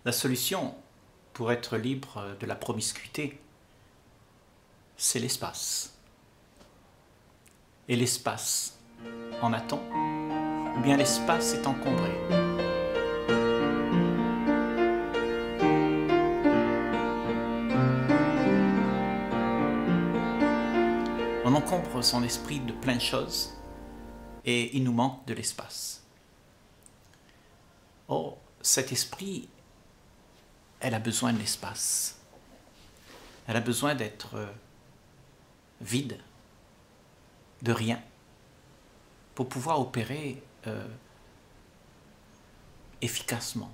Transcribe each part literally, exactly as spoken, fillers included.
La solution pour être libre de la promiscuité, c'est l'espace. Et l'espace en a-t-on? Ou bien l'espace est encombré? On encombre son esprit de plein de choses et il nous manque de l'espace. Or, cet esprit, elle a besoin de l'espace. Elle a besoin d'être vide, de rien, pour pouvoir opérer euh, efficacement.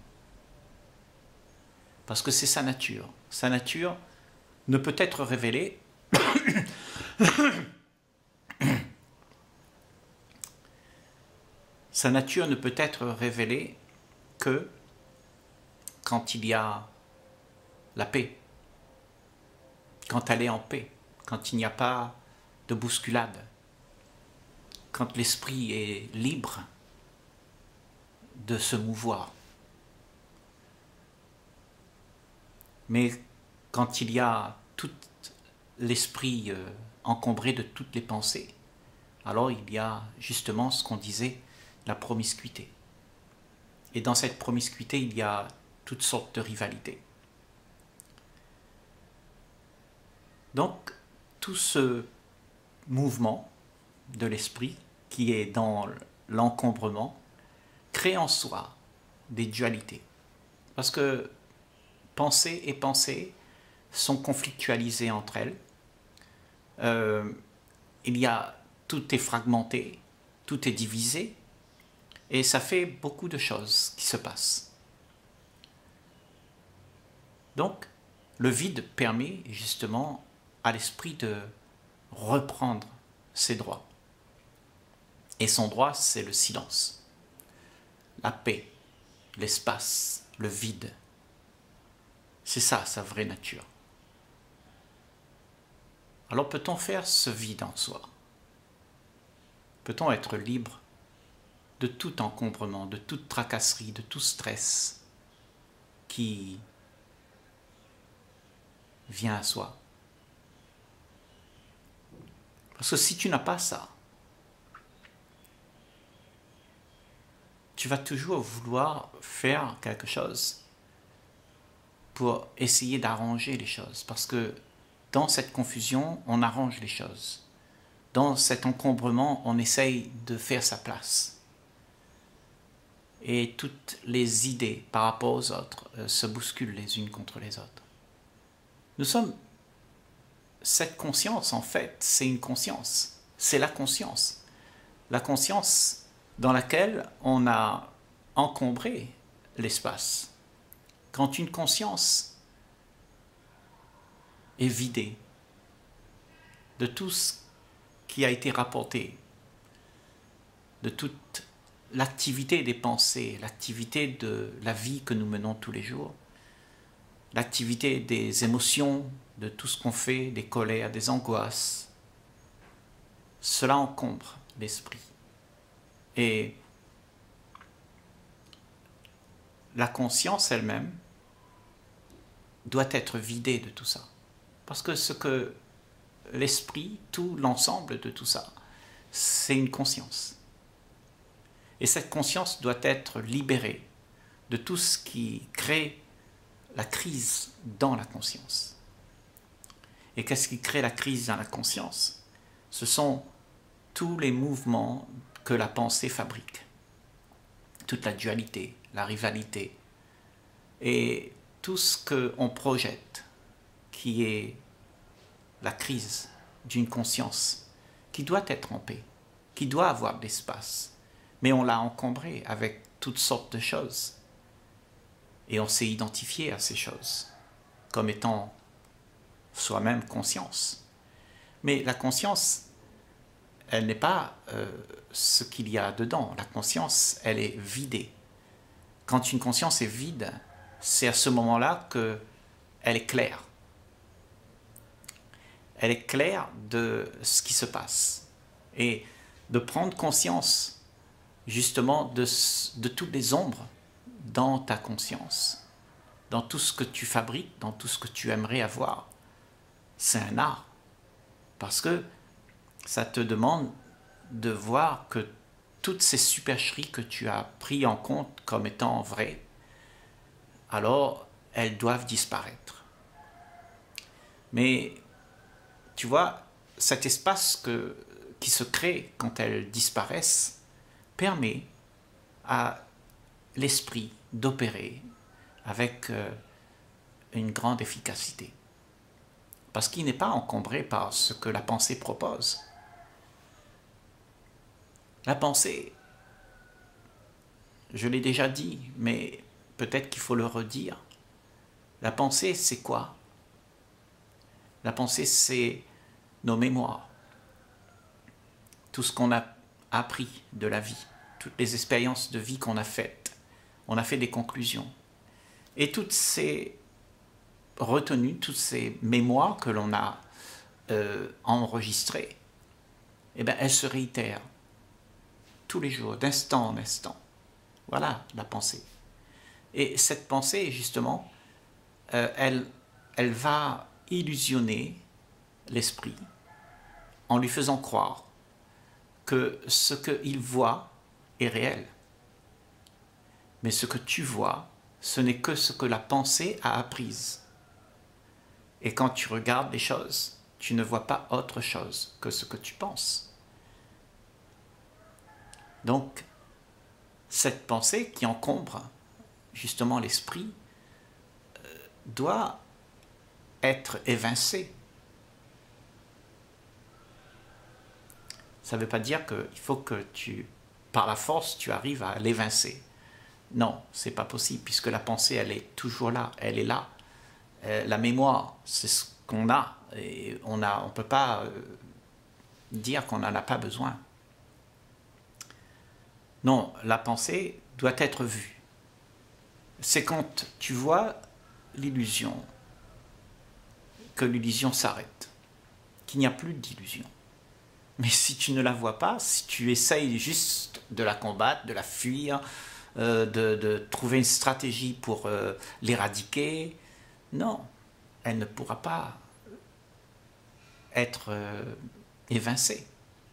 Parce que c'est sa nature. Sa nature ne peut être révélée Sa nature ne peut être révélée que quand il y a la paix, quand elle est en paix, quand il n'y a pas de bousculade, quand l'esprit est libre de se mouvoir. Mais quand il y a tout l'esprit euh, encombré de toutes les pensées, alors il y a justement ce qu'on disait, la promiscuité. Et dans cette promiscuité, il y a toutes sortes de rivalités. Donc, tout ce mouvement de l'esprit qui est dans l'encombrement crée en soi des dualités. Parce que pensée et pensée sont conflictualisées entre elles. Euh, il y a, tout est fragmenté, tout est divisé, et ça fait beaucoup de choses qui se passent. Donc, le vide permet justement à l'esprit de reprendre ses droits. Et son droit, c'est le silence, la paix, l'espace, le vide. C'est ça, sa vraie nature. Alors peut-on faire ce vide en soi? Peut-on être libre de tout encombrement, de toute tracasserie, de tout stress qui vient à soi? Parce que si tu n'as pas ça, tu vas toujours vouloir faire quelque chose pour essayer d'arranger les choses. Parce que dans cette confusion, on arrange les choses. Dans cet encombrement, on essaye de faire sa place. Et toutes les idées par rapport aux autres euh, se bousculent les unes contre les autres. Nous sommes... Cette conscience, en fait, c'est une conscience. C'est la conscience. La conscience dans laquelle on a encombré l'espace. Quand une conscience est vidée de tout ce qui a été rapporté, de toute l'activité des pensées, l'activité de la vie que nous menons tous les jours, l'activité des émotions, de tout ce qu'on fait, des colères, des angoisses, cela encombre l'esprit. Et la conscience elle-même doit être vidée de tout ça. Parce que ce que l'esprit, tout l'ensemble de tout ça, c'est une conscience. Et cette conscience doit être libérée de tout ce qui crée la crise dans la conscience. Et qu'est-ce qui crée la crise dans la conscience? Ce sont tous les mouvements que la pensée fabrique. Toute la dualité, la rivalité, et tout ce qu'on projette, qui est la crise d'une conscience qui doit être en paix, qui doit avoir de l'espace. Mais on l'a encombré avec toutes sortes de choses. Et on s'est identifié à ces choses comme étant soi-même conscience. Mais la conscience, elle n'est pas euh, ce qu'il y a dedans. La conscience, elle est vidée. Quand une conscience est vide, c'est à ce moment-là qu'elle est claire. Elle est claire de ce qui se passe. Et de prendre conscience justement de, de toutes les ombres dans ta conscience. dans tout ce que tu fabriques, dans tout ce que tu aimerais avoir. C'est un art. Parce que ça te demande de voir que toutes ces supercheries que tu as pris en compte comme étant vraies, alors elles doivent disparaître. Mais tu vois, cet espace que, qui se crée quand elles disparaissent permet à l'esprit d'opérer avec euh, une grande efficacité. Parce qu'il n'est pas encombré par ce que la pensée propose. La pensée, je l'ai déjà dit, mais peut-être qu'il faut le redire. La pensée, c'est quoi? La pensée, c'est nos mémoires. Tout ce qu'on a appris de la vie, toutes les expériences de vie qu'on a faites. On a fait des conclusions. Et toutes ces retenues, toutes ces mémoires que l'on a euh, enregistrées, eh bien, elles se réitèrent tous les jours, d'instant en instant. Voilà la pensée. Et cette pensée, justement, euh, elle, elle va illusionner l'esprit en lui faisant croire que ce qu'il voit est réel. Mais ce que tu vois, ce n'est que ce que la pensée a apprise. Et quand tu regardes les choses, tu ne vois pas autre chose que ce que tu penses. Donc, cette pensée qui encombre justement l'esprit euh, doit être évincée. Ça ne veut pas dire qu'il faut que tu, par la force, tu arrives à l'évincer. Non, c'est pas possible, puisque la pensée, elle est toujours là, elle est là. Euh, la mémoire, c'est ce qu'on a, et on ne on peut pas euh, dire qu'on n'en a pas besoin. Non, la pensée doit être vue. C'est quand tu vois l'illusion, que l'illusion s'arrête, qu'il n'y a plus d'illusion. Mais si tu ne la vois pas, si tu essayes juste de la combattre, de la fuir, euh, de, de trouver une stratégie pour euh, l'éradiquer, non, elle ne pourra pas être euh, évincée.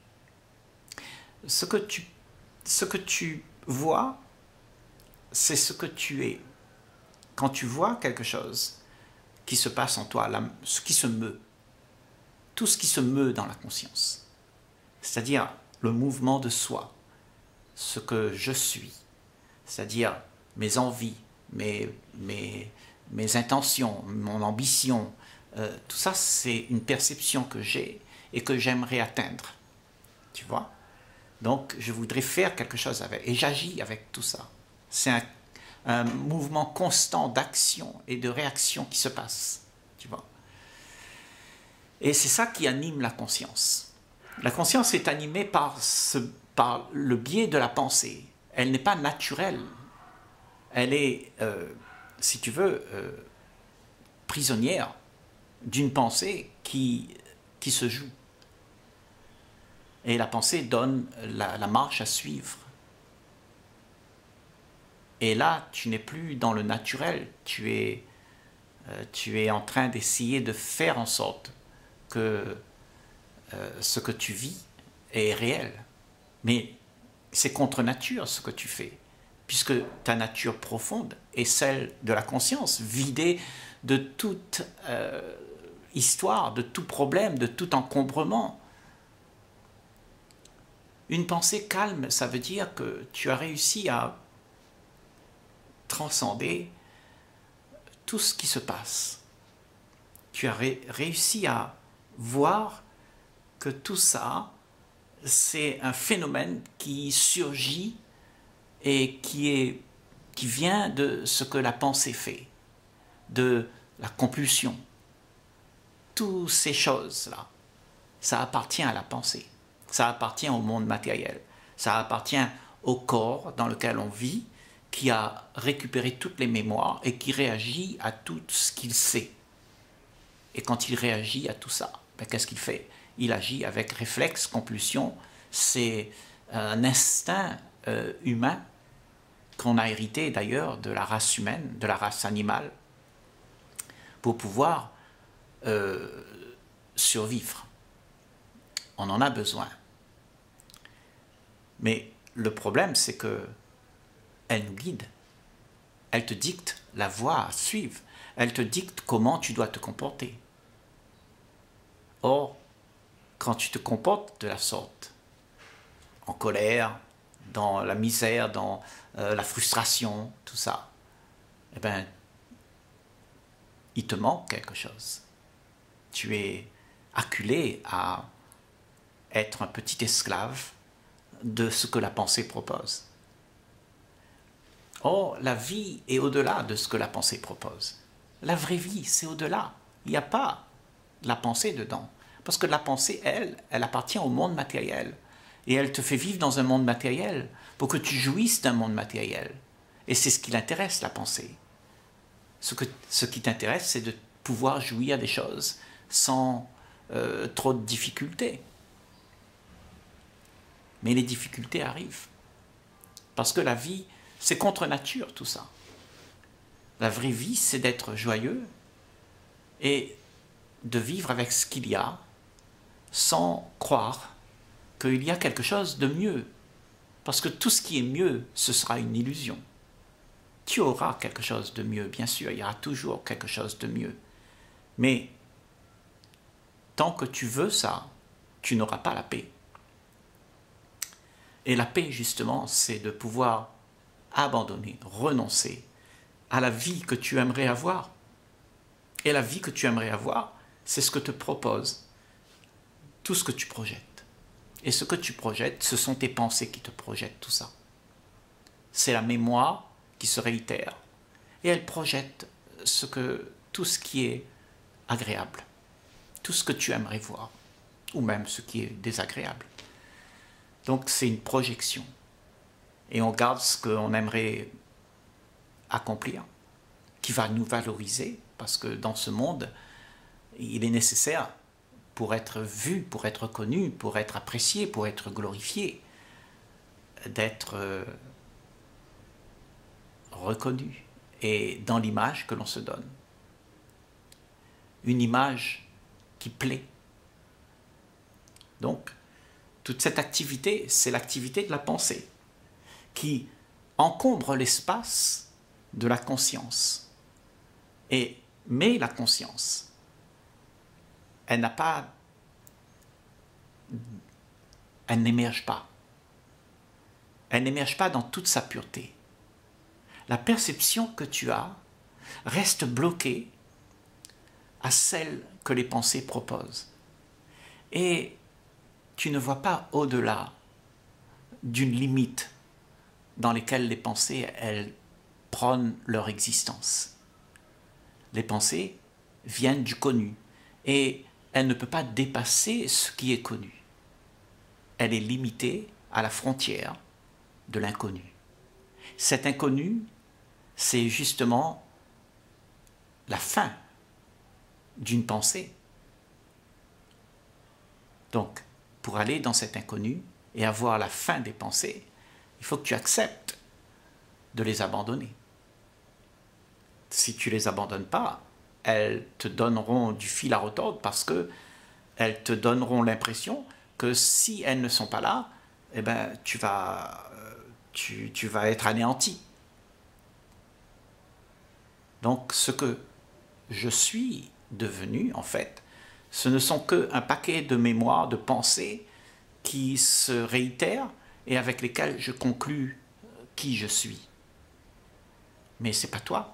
Ce que tu, ce que tu vois, c'est ce que tu es. Quand tu vois quelque chose qui se passe en toi, la, ce qui se meut, tout ce qui se meut dans la conscience, c'est-à-dire le mouvement de soi, ce que je suis, c'est-à-dire mes envies, mes, mes, mes intentions, mon ambition, euh, tout ça c'est une perception que j'ai et que j'aimerais atteindre, tu vois. Donc je voudrais faire quelque chose avec, et j'agis avec tout ça. C'est un, un mouvement constant d'action et de réaction qui se passe, tu vois. Et c'est ça qui anime la conscience. La conscience est animée par, ce, par le biais de la pensée. Elle n'est pas naturelle. Elle est, euh, si tu veux, euh, prisonnière d'une pensée qui, qui se joue. Et la pensée donne la, la marche à suivre. Et là, tu n'es plus dans le naturel. Tu es, euh, tu es en train d'essayer de faire en sorte que euh, ce que tu vis est réel. Mais c'est contre nature ce que tu fais, puisque ta nature profonde est celle de la conscience, vidée de toute euh, histoire, de tout problème, de tout encombrement. Une pensée calme, ça veut dire que tu as réussi à transcender tout ce qui se passe. Tu as ré réussi à voir que tout ça, c'est un phénomène qui surgit et qui, est, qui vient de ce que la pensée fait, de la compulsion. Toutes ces choses-là, ça appartient à la pensée, ça appartient au monde matériel, ça appartient au corps dans lequel on vit, qui a récupéré toutes les mémoires et qui réagit à tout ce qu'il sait. Et quand il réagit à tout ça, ben, qu'est-ce qu'il fait? Il agit avec réflexe, compulsion. C'est un instinct euh, humain qu'on a hérité d'ailleurs de la race humaine, de la race animale, pour pouvoir euh, survivre. On en a besoin. Mais le problème, c'est que elle nous guide. Elle te dicte la voie à suivre. Elle te dicte comment tu dois te comporter. Or, quand tu te comportes de la sorte, en colère, dans la misère, dans euh, la frustration, tout ça, eh bien, il te manque quelque chose. Tu es acculé à être un petit esclave de ce que la pensée propose. Or, la vie est au-delà de ce que la pensée propose. La vraie vie, c'est au-delà. Il n'y a pas la pensée dedans. Parce que la pensée, elle, elle appartient au monde matériel. Et elle te fait vivre dans un monde matériel pour que tu jouisses d'un monde matériel. Et c'est ce qui l'intéresse, la pensée. Ce, que, ce qui t'intéresse, c'est de pouvoir jouir des choses sans euh, trop de difficultés. Mais les difficultés arrivent. Parce que la vie, c'est contre nature, tout ça. La vraie vie, c'est d'être joyeux et de vivre avec ce qu'il y a sans croire qu'il y a quelque chose de mieux. Parce que tout ce qui est mieux, ce sera une illusion. Tu auras quelque chose de mieux, bien sûr, il y aura toujours quelque chose de mieux. Mais tant que tu veux ça, tu n'auras pas la paix. Et la paix, justement, c'est de pouvoir abandonner, renoncer à la vie que tu aimerais avoir. Et la vie que tu aimerais avoir, c'est ce que te propose tout ce que tu projettes. Et ce que tu projettes, ce sont tes pensées qui te projettent tout ça. C'est la mémoire qui se réitère. Et elle projette ce que, tout ce qui est agréable, tout ce que tu aimerais voir, ou même ce qui est désagréable. Donc c'est une projection. Et on garde ce qu'on aimerait accomplir, qui va nous valoriser, parce que dans ce monde, il est nécessaire, pour être vu, pour être connu, pour être apprécié, pour être glorifié, d'être euh, reconnu, et dans l'image que l'on se donne. Une image qui plaît. Donc, toute cette activité, c'est l'activité de la pensée, qui encombre l'espace de la conscience. Et, mais la conscience, elle n'a pas, elle n'émerge pas. Elle n'émerge pas dans toute sa pureté. La perception que tu as reste bloquée à celle que les pensées proposent. Et tu ne vois pas au-delà d'une limite dans laquelle les pensées, elles prônent leur existence. Les pensées viennent du connu et elle ne peut pas dépasser ce qui est connu. Elle est limitée à la frontière de l'inconnu. Cet inconnu, c'est justement la fin d'une pensée. Donc, pour aller dans cet inconnu et avoir la fin des pensées, il faut que tu acceptes de les abandonner. Si tu ne les abandonnes pas, elles te donneront du fil à retordre parce que elles te donneront l'impression que si elles ne sont pas là, eh ben, tu vas, tu, tu vas être anéanti. Donc, ce que je suis devenu, en fait, ce ne sont qu'un paquet de mémoires, de pensées qui se réitèrent et avec lesquelles je conclus qui je suis. Mais ce n'est pas toi.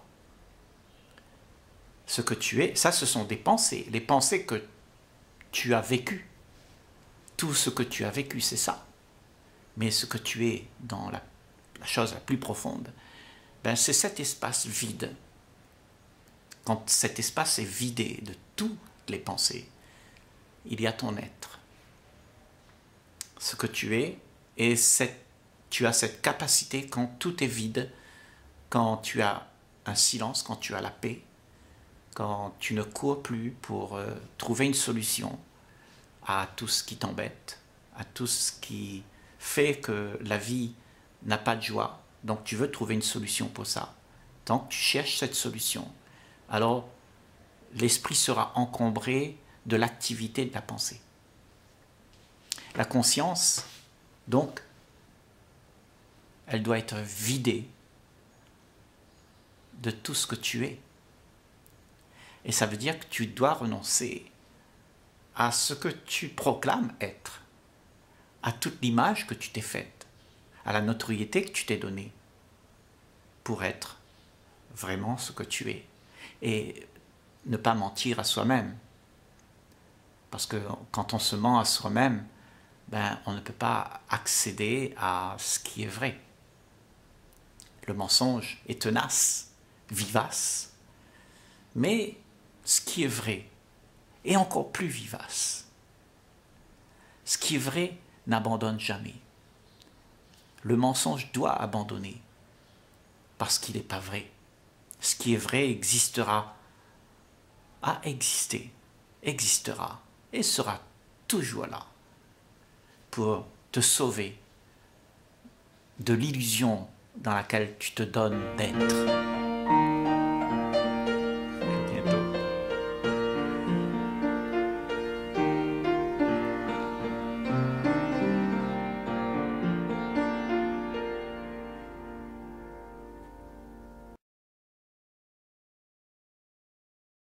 Ce que tu es, ça ce sont des pensées, les pensées que tu as vécues. Tout ce que tu as vécu, c'est ça. Mais ce que tu es dans la, la chose la plus profonde, ben c'est cet espace vide. Quand cet espace est vidé de toutes les pensées, il y a ton être. Ce que tu es, et cette, tu as cette capacité quand tout est vide, quand tu as un silence, quand tu as la paix, quand tu ne cours plus pour euh, trouver une solution à tout ce qui t'embête, à tout ce qui fait que la vie n'a pas de joie. Donc tu veux trouver une solution pour ça. Tant que tu cherches cette solution, alors l'esprit sera encombré de l'activité de la pensée. La conscience, donc, elle doit être vidée de tout ce que tu es. Et ça veut dire que tu dois renoncer à ce que tu proclames être, à toute l'image que tu t'es faite, à la notoriété que tu t'es donnée, pour être vraiment ce que tu es. Et ne pas mentir à soi-même. Parce que quand on se ment à soi-même, ben, on ne peut pas accéder à ce qui est vrai. Le mensonge est tenace, vivace, mais ce qui est vrai est encore plus vivace. Ce qui est vrai n'abandonne jamais. Le mensonge doit abandonner parce qu'il n'est pas vrai. Ce qui est vrai existera, a existé, existera et sera toujours là pour te sauver de l'illusion dans laquelle tu te donnes d'être.